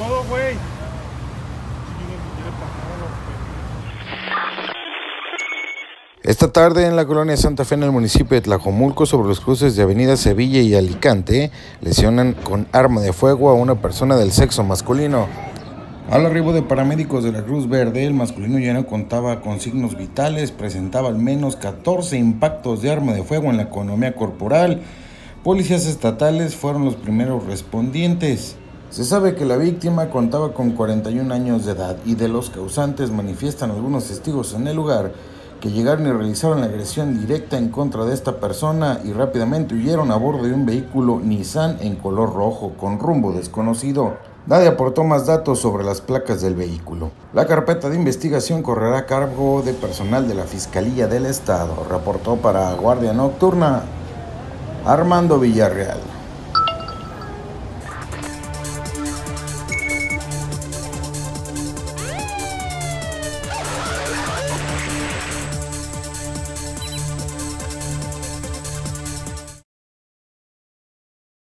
todo, güey. Esta tarde en la colonia Santa Fe, en el municipio de Tlajomulco, sobre los cruces de Avenida Sevilla y Alicante, lesionan con arma de fuego a una persona del sexo masculino. Al arribo de paramédicos de la Cruz Verde, el masculino ya no contaba con signos vitales, presentaba al menos 14 impactos de arma de fuego en la economía corporal. Policías estatales fueron los primeros respondientes. Se sabe que la víctima contaba con 41 años de edad y de los causantes manifiestan algunos testigos en el lugar que llegaron y realizaron la agresión directa en contra de esta persona y rápidamente huyeron a bordo de un vehículo Nissan en color rojo con rumbo desconocido. Nadie aportó más datos sobre las placas del vehículo. La carpeta de investigación correrá a cargo de personal de la Fiscalía del Estado. Reportó para Guardia Nocturna Armando Villarreal.